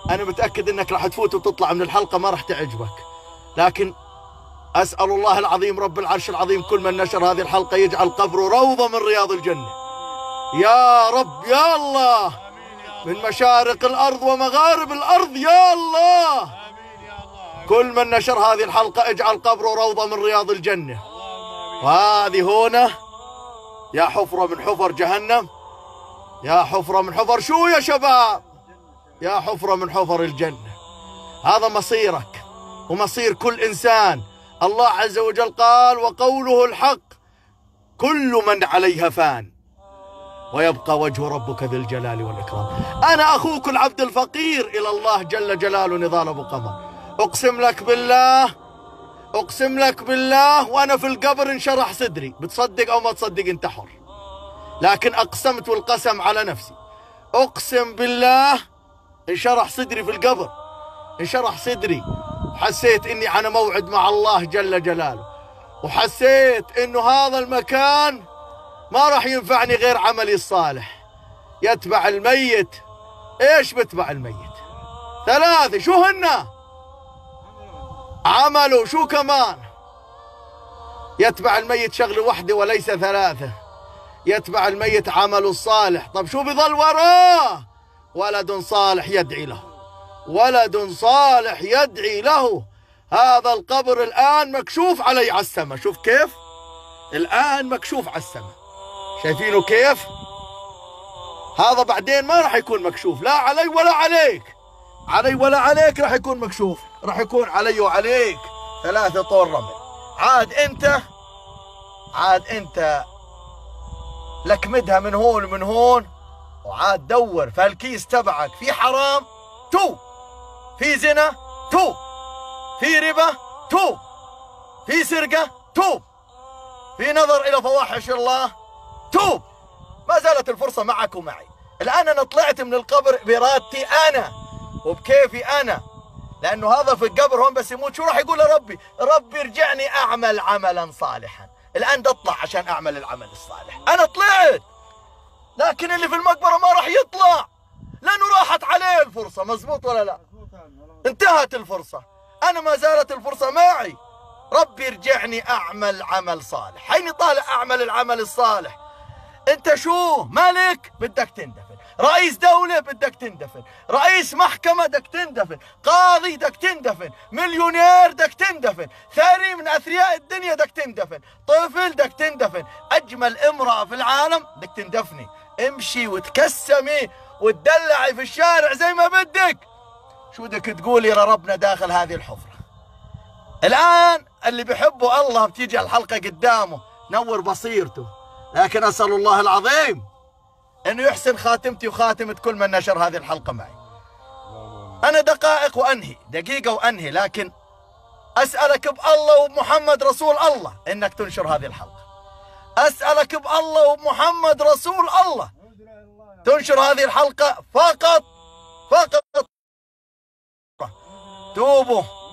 أنا متأكد أنك راح تفوت وتطلع من الحلقة ما راح تعجبك، لكن أسأل الله العظيم رب العرش العظيم كل من نشر هذه الحلقة يجعل قبره روضة من رياض الجنة يا رب يا الله، من مشارق الأرض ومغارب الأرض يا الله. كل من نشر هذه الحلقة اجعل قبره روضة من رياض الجنة. وهذه هنا يا حفرة من حفر جهنم، يا حفرة من حفر شو يا شباب؟ يا حفرة من حفر الجنة. هذا مصيرك ومصير كل إنسان. الله عز وجل قال وقوله الحق كل من عليها فان ويبقى وجه ربك ذي الجلال والإكرام. أنا أخوك العبد الفقير إلى الله جل جلاله نضال أبو قمر، أقسم لك بالله، أقسم لك بالله وأنا في القبر انشرح صدري، بتصدق أو ما تصدق أنت حر، لكن أقسمت والقسم على نفسي، أقسم بالله انشرح صدري في القبر، انشرح صدري، حسيت إني على موعد مع الله جل جلاله، وحسيت إنه هذا المكان ما راح ينفعني غير عملي الصالح. يتبع الميت. إيش بتبع الميت؟ 3 شو هن؟ عمله شو كمان؟ يتبع الميت شغله وحده وليس 3. يتبع الميت عمله الصالح. طب شو بظل وراه؟ ولد صالح يدعي له، ولد صالح يدعي له. هذا القبر الآن مكشوف علي على السماء، شوف كيف؟ الآن مكشوف على السماء، شايفينه كيف؟ هذا بعدين ما راح يكون مكشوف، لا علي ولا عليك، علي ولا عليك راح يكون مكشوف، راح يكون علي وعليك 3 طور رمل. عاد انت لكمدها من هون ومن هون، وعاد دور في الكيس تبعك في حرام 2، في زنا 2، في ربا 2، في سرقة 2، في نظر إلى فواحش الله 2. ما زالت الفرصة معك ومعي. الآن أنا طلعت من القبر بإرادتي أنا وبكيفي أنا، لأنه هذا في القبر هون بس يموت شو راح يقول لربي؟ ربي ارجعني أعمل عملا صالحا. الآن بدي أطلع عشان أعمل العمل الصالح. أنا طلعت، لكن اللي في المقبرة ما راح يطلع لأنه راحت عليه الفرصة. مزبوط ولا لا؟ انتهت الفرصة. أنا ما زالت الفرصة معي. ربي ارجعني أعمل عمل صالح. حيني طالع أعمل العمل الصالح. أنت شو؟ ملك بدك تندفن، رئيس دولة بدك تندفن، رئيس محكمة بدك تندفن، قاضي بدك تندفن، مليونير بدك تندفن، ثري من أثرياء الدنيا بدك تندفن، طفل بدك تندفن، أجمل امرأة في العالم بدك تندفني. امشي وتكسمي وتدلعي في الشارع زي ما بدك. شو بدك تقولي لربنا داخل هذه الحفرة؟ الآن اللي بحبه الله بتيجي الحلقة قدامه نور بصيرته، لكن أسأل الله العظيم أنه يحسن خاتمتي وخاتمة كل من نشر هذه الحلقة معي. أنا دقائق وأنهي، دقيقة وأنهي، لكن أسألك بالله وبمحمد رسول الله أنك تنشر هذه الحلقة. أسألك بالله وبمحمد رسول الله تنشر هذه الحلقة فقط توبوا